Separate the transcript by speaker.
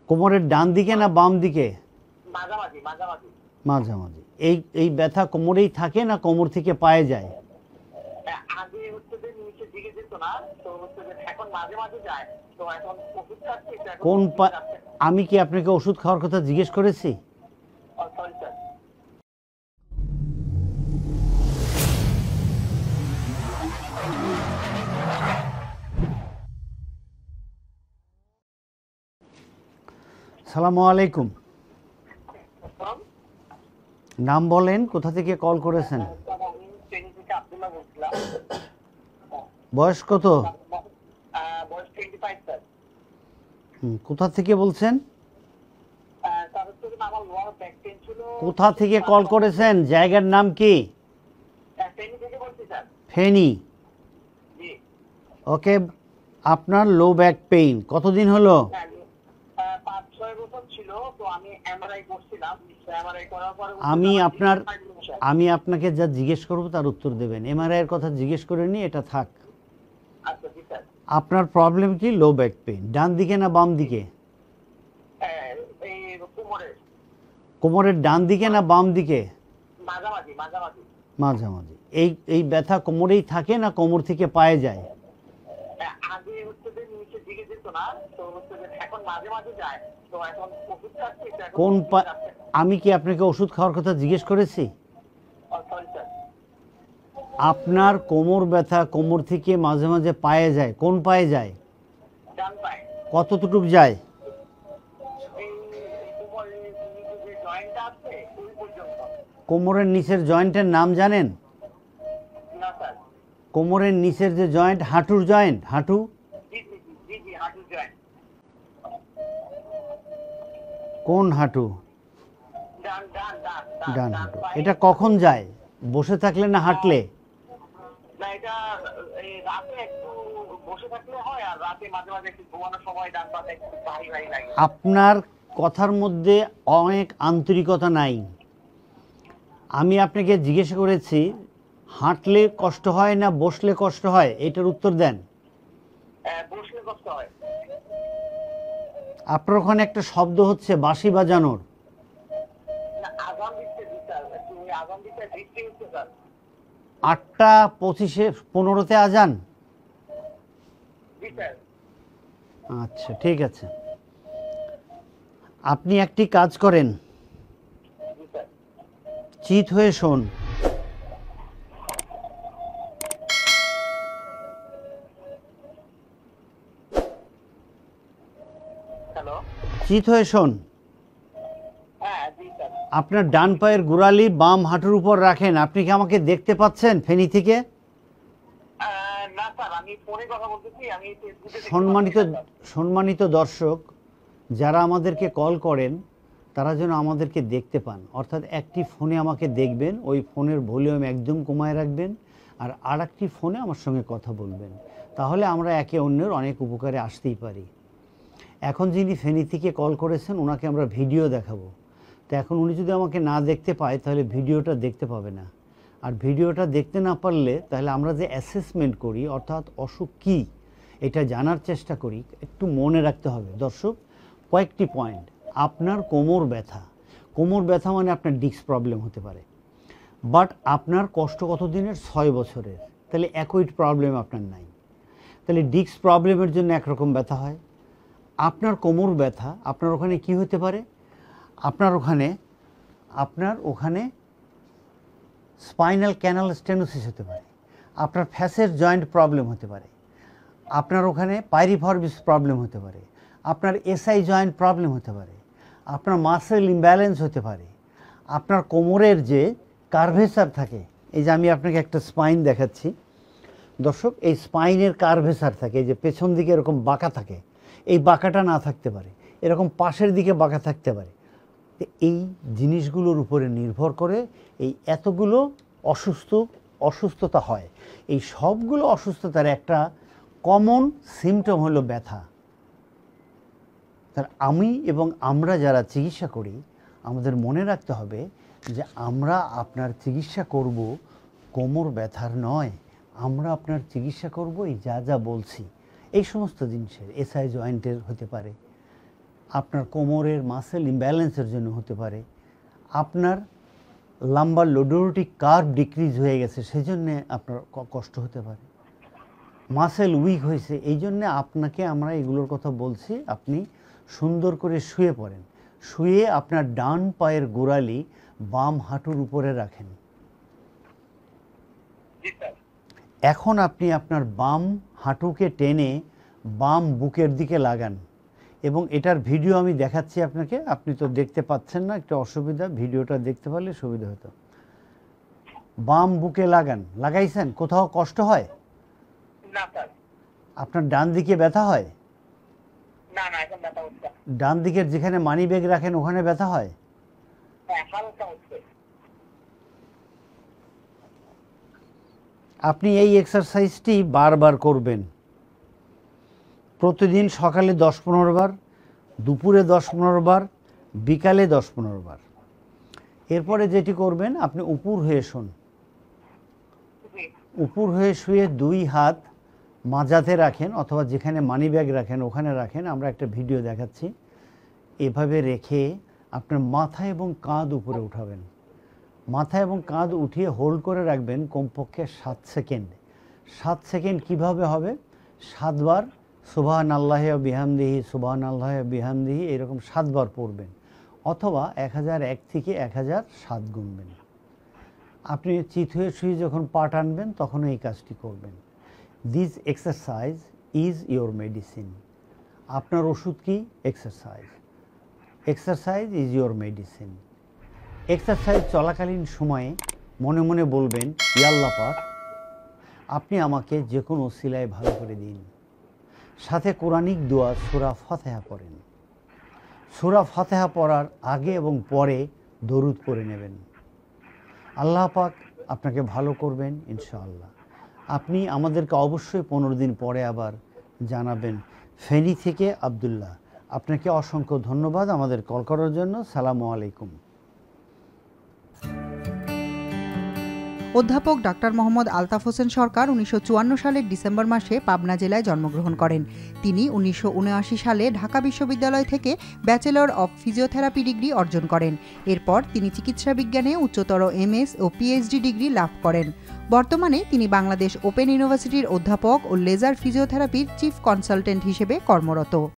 Speaker 1: কোমরের ডান দিকে না বাম দিকে?
Speaker 2: মাঝামাঝি মাঝামাঝি।
Speaker 1: মাঝামাঝি। এই ব্যথা কোমরেই থাকে না কোমর থেকে পায়ে যায়?
Speaker 2: আগে হচ্ছে যে নিচের দিকে যেত না, তো হচ্ছে যে এখন মাঝে মাঝে যায়। তো এখন ওষুধ খাচ্ছি।
Speaker 1: কোন আমি কি আপনাকে ওষুধ খাওয়ার কথা জিজ্ঞেস করেছি?
Speaker 2: Sorry sir.
Speaker 1: সালামু আলাইকুম। নাম বলেন, কোথা থেকে কল করেছেন? বয়স কত?
Speaker 2: বয়স 25 স্যার।
Speaker 1: কোথা থেকে বলছেন?
Speaker 2: স্যার হচ্ছে যে আমার লোয়ার ব্যাক পেইন ছিল।
Speaker 1: কোথা থেকে কল করেছেন? জায়গার নাম কি?
Speaker 2: ফেনী থেকে বলছি স্যার।
Speaker 1: ফেনী।
Speaker 2: জি।
Speaker 1: ওকে, আপনার লো ব্যাক পেইন কতদিন হলো?
Speaker 2: 5-6 বছর ছিল। তো আমি এমআরআই করছিলাম। এমআরআই করার পরে
Speaker 1: আমি আপনাকে যা জিজ্ঞেস করব তার উত্তর দেবেন। এমআরআই এর কথা জিজ্ঞেস করেনি, এটা থাক।
Speaker 2: আচ্ছা জি স্যার।
Speaker 1: আপনার প্রবলেম কি? লো ব্যাক পেইন ডান দিকে না বাম দিকে?
Speaker 2: এই কোমরের।
Speaker 1: কোমরের ডান দিকে না বাম দিকে?
Speaker 2: মাঝামাঝি মাঝামাঝি।
Speaker 1: মাঝামাঝি। এই ব্যথা কোমরেই থাকে না কোমর থেকে পায়ে যায়?
Speaker 2: আগে হচ্ছে যে নিচের দিকে যেত না, তো হচ্ছে যে এখন মাঝে মাঝে যায়। তো এখন ওষুধ খাচ্ছি।
Speaker 1: আমি কি আপনাকে ওষুধ খাওয়ার কথা জিজ্ঞেস করেছি?
Speaker 2: Sorry sir.
Speaker 1: আপনার কোমর ব্যথা কোমর থেকে মাঝে মাঝে পায়ে যায়, কোন পায়ে যায়?
Speaker 2: ডান পায়ে।
Speaker 1: কতটুকু যায়?
Speaker 2: এই কোমরের নিচে যে জয়েন্টটা আছে ওই পর্যন্ত।
Speaker 1: কোমরের নিচের জয়েন্টের নাম জানেন?
Speaker 2: না স্যার।
Speaker 1: কোমরের নিচের যে জয়েন্ট, হাঁটুর জয়েন্ট, হাঁটু।
Speaker 2: জি জি জি জি, হাঁটুর জয়েন্ট।
Speaker 1: কোন হাঁটু?
Speaker 2: ডান ডান ডান
Speaker 1: ডান হাঁটু। এটা কখন যায়? বসে থাকলে না হাঁটলে?
Speaker 2: না, এটা এই রাতে একটু বসে থাকলে হয়, আর রাতে মাঝে মাঝে একটু ঘুমানোর সময় ডান পাশে একটু ভারী ভারী লাগে।
Speaker 1: আপনার কথার মধ্যে অনেক আন্তরিকতা নাই। আমি আপনাকে জিজ্ঞেস করেছি হাঁটলে কষ্ট হয় না বসলে কষ্ট হয়, এটার উত্তর দেন।
Speaker 2: বসলে কষ্ট হয়।
Speaker 1: আপনার ওখানে একটা শব্দ হচ্ছে বাঁশি বাজানোর।
Speaker 2: না, আজান দিচ্ছে স্যার, একটু আজান দিচ্ছে বৃষ্টি হচ্ছে স্যার।
Speaker 1: 8:25-15 আজান।
Speaker 2: জি স্যার।
Speaker 1: আচ্ছা ঠিক আছে, আপনি একটি কাজ করেন,
Speaker 2: জি স্যার।
Speaker 1: চিত হয়ে শোন।
Speaker 2: হ্যালো।
Speaker 1: চিত হয়ে শোন।
Speaker 2: হ্যাঁ জি স্যার।
Speaker 1: আপনার ডান পায়ের গোড়ালি বাম হাঁটুর উপর রাখেন। আপনি কি আমাকে দেখতে পাচ্ছেন ফেনী থেকে?
Speaker 2: না স্যার, আমি ফোনে কথা বলতেছি, আমি
Speaker 1: সম্মানিত দর্শক, যারা আমাদেরকে কল করেন তারা যেন আমাদেরকে দেখতে পান, অর্থাৎ একটি ফোনে আমাকে দেখবেন, ওই ফোনের ভলিউম একদম কমায় রাখবেন, আর একটি ফোনে আমার সঙ্গে কথা বলবেন, তাহলে আমরা একে অন্যের অনেক উপকারে আসতেই পারি। এখন যিনি ফেনী থেকে কল করেছেন ওনাকে আমরা ভিডিও দেখাবো, তো এখন উনি যদি আমাকে না দেখতে পায় তাহলে ভিডিওটা দেখতে পাবে না, আর ভিডিওটা দেখতে না পারলে তাহলে আমরা যে অ্যাসেসমেন্ট করি অর্থাৎ অসুখ কী এটা জানার চেষ্টা করি। একটু মনে রাখতে হবে দর্শক কয়েকটি পয়েন্ট। আপনার কোমর ব্যথা মানে আপনার ডিস্ক প্রবলেম হতে পারে, বাট আপনার কষ্ট কত দিনের? 6 বছরের। তাহলে একই প্রবলেম আপনার নাই, তাহলে ডিস্ক প্রবলেমের জন্য একরকম ব্যথা হয়। আপনার কোমর ব্যথা আপনার ওখানে কি হতে পারে? আপনার ওখানে স্পাইনাল ক্যানাল স্টেনোসিস হতে পারে, আপনার ফ্যাসের জয়েন্ট প্রবলেম হতে পারে, আপনার ওখানে পাইরিফর্মিস প্রবলেম হতে পারে, আপনার এসআই জয়েন্ট প্রবলেম হতে পারে, আপনার মাসেল ইমব্যালেন্স হতে পারে, আপনার কোমরের যে কার্ভেচার থাকে, এই যে আমি আপনাকে একটা স্পাইন দেখাচ্ছি দর্শক, এই স্পাইনের কার্ভেচার থাকে, এই যে পেছন দিকে এরকম বাঁকা থাকে, এই বাঁকাটা না থাকতে পারে, এরকম পাশের দিকে বাঁকা থাকতে পারে। এই জিনিসগুলোর উপরে নির্ভর করে এই এতগুলো অসুস্থতা হয়। এই সবগুলো অসুস্থতার একটা কমন সিমটম হলো ব্যথা। তার আমরা যারা চিকিৎসা করি আমাদের মনে রাখতে হবে যে আমরা আপনার চিকিৎসা করব কোমর ব্যথার নয়, আমরা আপনার চিকিৎসা করব এই যা যা বলছি এই সমস্ত জিনিসের। এসআই জয়েন্টের হতে পারে, আপনার কোমরের মাসেল ইমব্যালেন্সের জন্য হতে পারে, আপনার লাম্বার লোডোরোটিক কার্ভ ডিক্রিজ হয়ে গেছে সেজন্য আপনার কষ্ট হতে পারে, মাসেল উইক হয়েছে, এই জন্যে আপনাকে আমরা এগুলোর কথা বলছি। আপনি সুন্দর করে শুয়ে পড়েন, শুয়ে আপনার ডান পায়ের গোড়ালি বাম হাঁটুর উপরে রাখেন। এখন আপনি আপনার বাম হাঁটুকে টেনে বাম বুকের দিকে লাগান এবং এটার ভিডিও আমি দেখাচ্ছি আপনাকে। আপনি তো দেখতে পাচ্ছেন না, একটা অসুবিধা, ভিডিওটা দেখতে পারলে সুবিধা হতো। বাম বুকে লাগান, লাগাইছেন? কোথাও কষ্ট হয়?
Speaker 2: না স্যার।
Speaker 1: আপনার ডান দিকে ব্যথা হয়?
Speaker 2: না না, এখন ব্যথা হচ্ছে।
Speaker 1: ডান দিকের যেখানে মানি ব্যাগ রাখেন ওখানে ব্যথা হয়?
Speaker 2: হ্যাঁ, হালকা হচ্ছে।
Speaker 1: আপনি এই এক্সারসাইজটি বারবার করবেন, প্রতিদিন সকালে 10-15 বার, দুপুরে 10-15 বার, বিকালে 10-15 বার। এরপরে যেটি করবেন, আপনি উপুর হয়ে শোন, উপুর হয়ে শুয়ে 2 হাত মাজাতে রাখেন অথবা যেখানে মানি ব্যাগ রাখেন ওখানে রাখেন। আমরা একটা ভিডিও দেখাচ্ছি। এভাবে রেখে আপনার মাথা এবং কাঁধ উপরে উঠাবেন, মাথা এবং কাঁধ উঠিয়ে হোল্ড করে রাখবেন কমপক্ষে 7 সেকেন্ড। 7 সেকেন্ড কিভাবে হবে? 7 বার সুবহানাল্লাহি ওয়া বিহামদিহি, সুবহানাল্লাহি ওয়া বিহামদিহি এরকম 7 বার পড়বেন, অথবা 1001 থেকে 1007 গুনবেন। আপনি চিত হয়ে শুয়ে যখন পা টানবেন তখন এই কাজটি করবেন। This exercise is your medicine. আপনার ওষুধ কি? Exercise. Exercise is your medicine. Exercise চলাকালীন সময়ে মনে মনে বলবেন, ইয়া আল্লাহ পাক, আপনি আমাকে যে কোনো ওসিলায় ভালো করে দিন। সাথে কোরআনিক দোয়া সূরা ফাতিহা পড়েন। সূরা ফাতিহা পড়ার আগে এবং পরে দরুদ পড়ে নেবেন। আল্লাহ পাক আপনাকে ভালো করবেন ইনশাআল্লাহ। আপনি আমাদেরকে অবশ্যই 15 দিন পরে আবার জানাবেন। ফেনী থেকে আব্দুল্লাহ, আপনাকে অসংখ্য ধন্যবাদ আমাদের কল করার জন্য। সালামু আলাইকুম।
Speaker 3: অধ্যাপক ডাক্তার মোহাম্মদ আলতাফ হোসেন সরকার 1954 সালের ডিসেম্বর মাসে পাবনা জেলায় জন্মগ্রহণ করেন। তিনি 1979 সালে ঢাকা বিশ্ববিদ্যালয় থেকে ব্যাচেলর অব ফিজিওথেরাপি ডিগ্রি অর্জন করেন। এরপর তিনি চিকিৎসা বিজ্ঞানে উচ্চতর এমএস ও পিএইচডি ডিগ্রি লাভ করেন। বর্তমানে তিনি বাংলাদেশ ওপেন ইউনিভার্সিটির অধ্যাপক ও লেজার ফিজিওথেরাপির চিফ কনসালটেন্ট হিসেবে কর্মরত।